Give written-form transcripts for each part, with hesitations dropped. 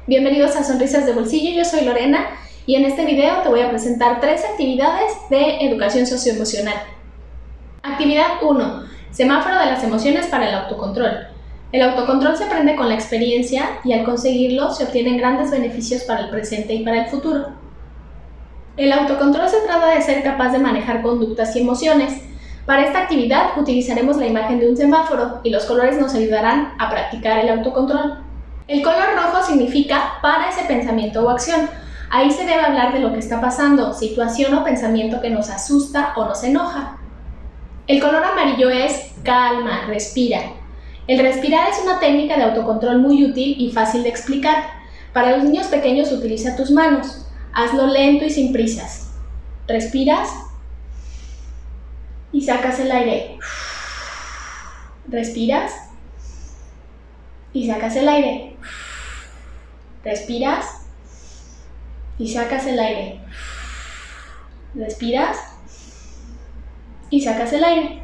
Bienvenidos a Sonrisas de Bolsillo, yo soy Lorena y en este video te voy a presentar 3 actividades de educación socioemocional. Actividad 1. Semáforo de las emociones para el autocontrol. El autocontrol se aprende con la experiencia y al conseguirlo se obtienen grandes beneficios para el presente y para el futuro. El autocontrol se trata de ser capaz de manejar conductas y emociones. Para esta actividad utilizaremos la imagen de un semáforo y los colores nos ayudarán a practicar el autocontrol. El color rojo significa para ese pensamiento o acción. Ahí se debe hablar de lo que está pasando, situación o pensamiento que nos asusta o nos enoja. El color amarillo es calma, respira. El respirar es una técnica de autocontrol muy útil y fácil de explicar. Para los niños pequeños utiliza tus manos. Hazlo lento y sin prisas. Respiras y sacas el aire. Respiras y sacas el aire. Respiras y sacas el aire. Respiras y sacas el aire.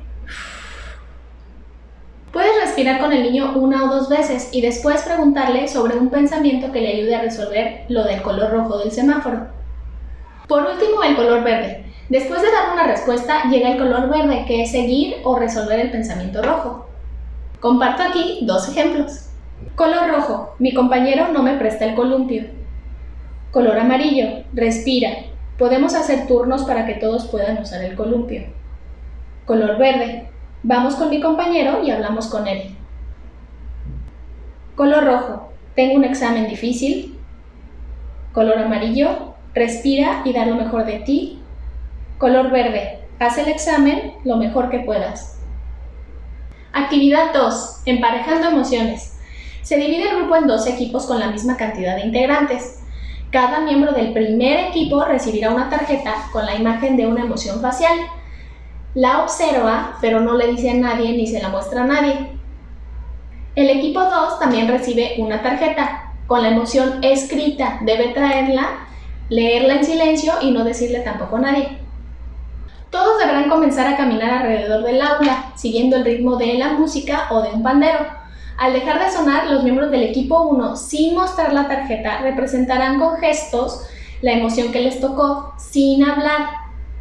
Puedes respirar con el niño 1 o 2 veces y después preguntarle sobre un pensamiento que le ayude a resolver lo del color rojo del semáforo. Por último, el color verde. Después de dar una respuesta, llega el color verde, que es seguir o resolver el pensamiento rojo. Comparto aquí 2 ejemplos. Color rojo, mi compañero no me presta el columpio. Color amarillo, respira, podemos hacer turnos para que todos puedan usar el columpio. Color verde, vamos con mi compañero y hablamos con él. Color rojo, tengo un examen difícil. Color amarillo, respira y da lo mejor de ti. Color verde, haz el examen lo mejor que puedas. Actividad 2, emparejando emociones. Se divide el grupo en 2 equipos con la misma cantidad de integrantes. Cada miembro del primer equipo recibirá una tarjeta con la imagen de una emoción facial. La observa, pero no le dice a nadie ni se la muestra a nadie. El equipo 2 también recibe una tarjeta con la emoción escrita. Debe traerla, leerla en silencio y no decirle tampoco a nadie. Todos deberán comenzar a caminar alrededor del aula, siguiendo el ritmo de la música o de un pandero. Al dejar de sonar, los miembros del equipo 1, sin mostrar la tarjeta, representarán con gestos la emoción que les tocó, sin hablar.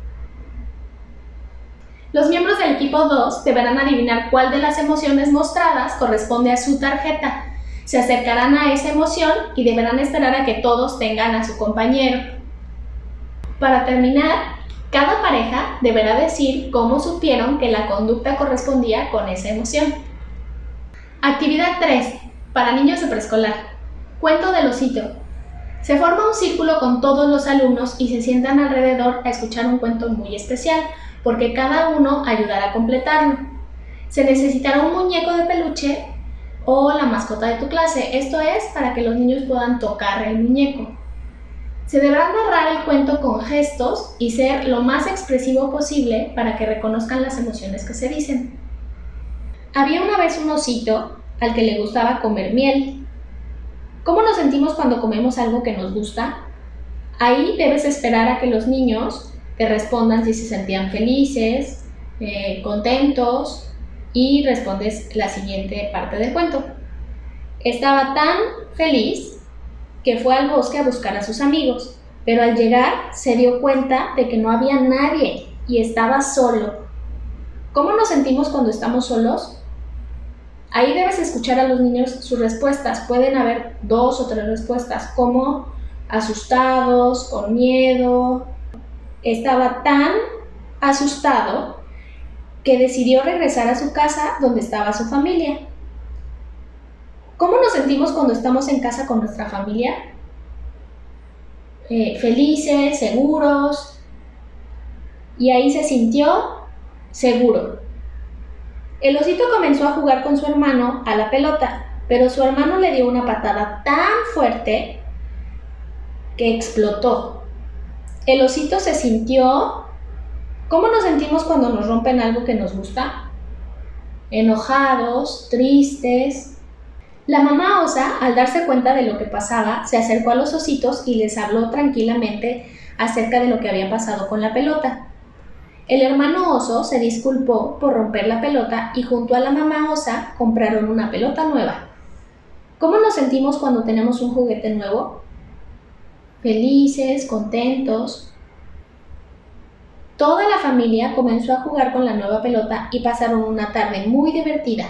Los miembros del equipo 2 deberán adivinar cuál de las emociones mostradas corresponde a su tarjeta. Se acercarán a esa emoción y deberán esperar a que todos tengan a su compañero. Para terminar, cada pareja deberá decir cómo supieron que la conducta correspondía con esa emoción. Actividad 3. Para niños de preescolar. Cuento del osito. Se forma un círculo con todos los alumnos y se sientan alrededor a escuchar un cuento muy especial, porque cada uno ayudará a completarlo. Se necesitará un muñeco de peluche o la mascota de tu clase. Esto es para que los niños puedan tocar el muñeco. Se deberá narrar el cuento con gestos y ser lo más expresivo posible para que reconozcan las emociones que se dicen. Había una vez un osito al que le gustaba comer miel. ¿Cómo nos sentimos cuando comemos algo que nos gusta? Ahí debes esperar a que los niños te respondan si se sentían felices, contentos, y respondes la siguiente parte del cuento. Estaba tan feliz que fue al bosque a buscar a sus amigos, pero al llegar se dio cuenta de que no había nadie y estaba solo. ¿Cómo nos sentimos cuando estamos solos? Ahí debes escuchar a los niños sus respuestas. Pueden haber 2 o 3 respuestas, como asustados, con miedo. Estaba tan asustado que decidió regresar a su casa donde estaba su familia. ¿Cómo nos sentimos cuando estamos en casa con nuestra familia? Felices, seguros. Y ahí se sintió seguro. El osito comenzó a jugar con su hermano a la pelota, pero su hermano le dio una patada tan fuerte que explotó. El osito se sintió... ¿Cómo nos sentimos cuando nos rompen algo que nos gusta? Enojados, tristes. La mamá osa, al darse cuenta de lo que pasaba, se acercó a los ositos y les habló tranquilamente acerca de lo que había pasado con la pelota. El hermano oso se disculpó por romper la pelota y junto a la mamá osa compraron una pelota nueva. ¿Cómo nos sentimos cuando tenemos un juguete nuevo? Felices, contentos. Toda la familia comenzó a jugar con la nueva pelota y pasaron una tarde muy divertida.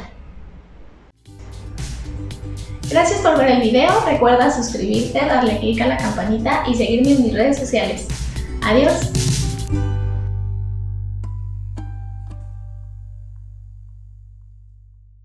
Gracias por ver el video, recuerda suscribirte, darle clic a la campanita y seguirme en mis redes sociales. Adiós.